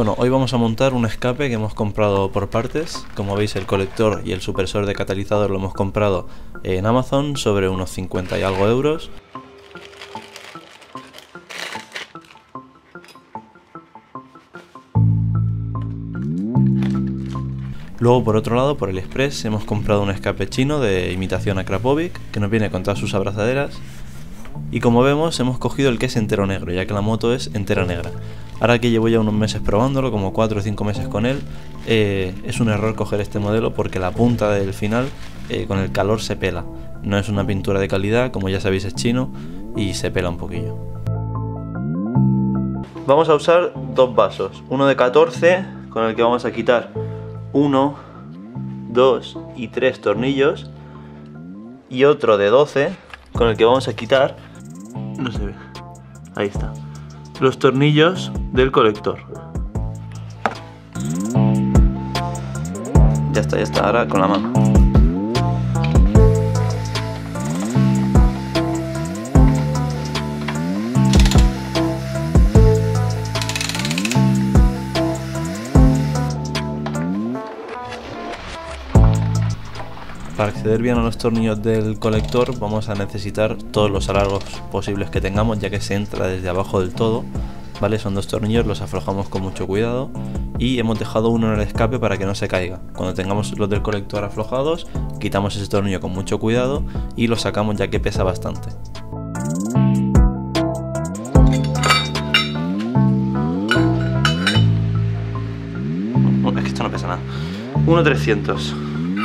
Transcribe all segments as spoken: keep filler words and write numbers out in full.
Bueno, hoy vamos a montar un escape que hemos comprado por partes. Como veis, el colector y el supresor de catalizador lo hemos comprado en Amazon sobre unos cincuenta y algo euros. Luego, por otro lado, por el Express hemos comprado un escape chino de imitación a Krapovic, que nos viene con todas sus abrazaderas. Y como vemos, hemos cogido el que es entero negro, ya que la moto es entera negra. Ahora que llevo ya unos meses probándolo, como cuatro o cinco meses con él, eh, es un error coger este modelo porque la punta del final eh, con el calor se pela. No es una pintura de calidad, como ya sabéis es chino, y se pela un poquillo. Vamos a usar dos vasos, uno de catorce con el que vamos a quitar uno, dos y tres tornillos, y otro de doce con el que vamos a quitar, no se ve, ahí está, los tornillos del colector. Ya está, ya está, ahora con la mano. Para acceder bien a los tornillos del colector vamos a necesitar todos los alargos posibles que tengamos, ya que se entra desde abajo del todo, ¿vale? Son dos tornillos, los aflojamos con mucho cuidado y hemos dejado uno en el escape para que no se caiga. Cuando tengamos los del colector aflojados, quitamos ese tornillo con mucho cuidado y lo sacamos, ya que pesa bastante. Es que esto no pesa nada. uno trescientos.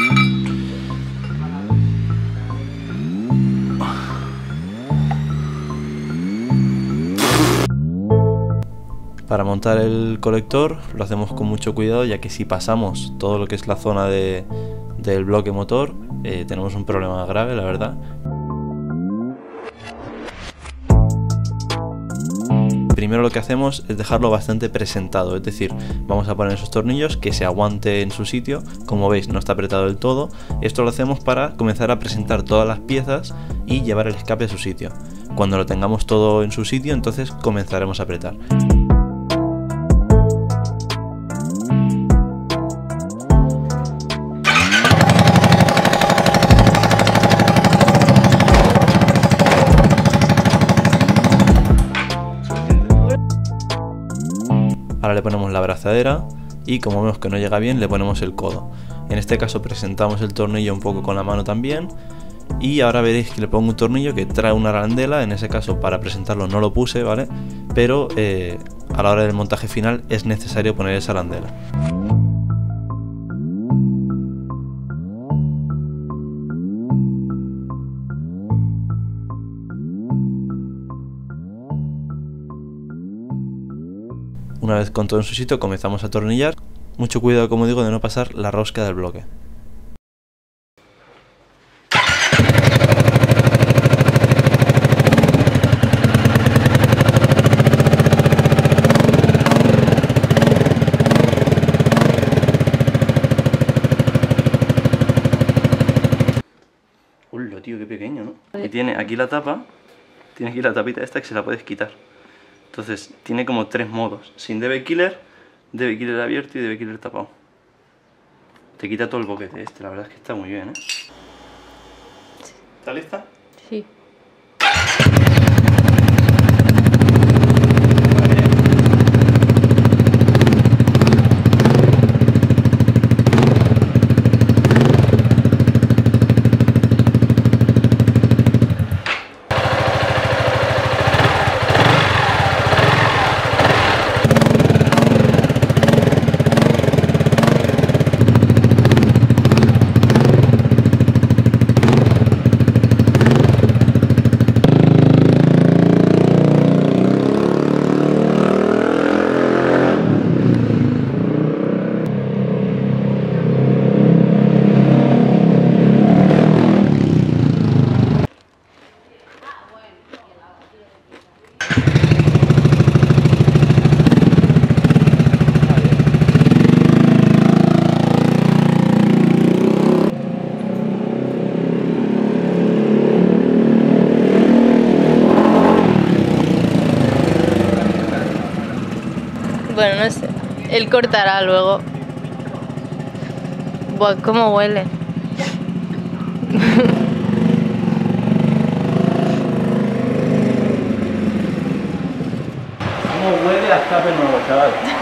Para montar el colector lo hacemos con mucho cuidado, ya que si pasamos todo lo que es la zona de, del bloque motor, eh, tenemos un problema grave, la verdad. Primero lo que hacemos es dejarlo bastante presentado, es decir, vamos a poner esos tornillos que se aguante en su sitio. Como veis, no está apretado del todo. Esto lo hacemos para comenzar a presentar todas las piezas y llevar el escape a su sitio. Cuando lo tengamos todo en su sitio, entonces comenzaremos a apretar. Ahora le ponemos la abrazadera y como vemos que no llega bien, le ponemos el codo. En este caso presentamos el tornillo un poco con la mano también. Y ahora veréis que le pongo un tornillo que trae una arandela. En ese caso, para presentarlo no lo puse, ¿vale? Pero eh, a la hora del montaje final es necesario poner esa arandela. Una vez con todo en su sitio, comenzamos a atornillar. Mucho cuidado, como digo, de no pasar la rosca del bloque. Uy, tío, qué pequeño, ¿no? Y tiene aquí la tapa, tiene aquí la tapita esta que se la puedes quitar. Entonces tiene como tres modos: sin D B Killer, D B Killer abierto y D B Killer tapado. Te quita todo el boquete este, la verdad es que está muy bien, ¿eh? ¿Estás lista? Sí. Bueno, no sé. Él cortará luego. Buah, cómo huele. ¿Cómo huele a escape nuevo, chaval?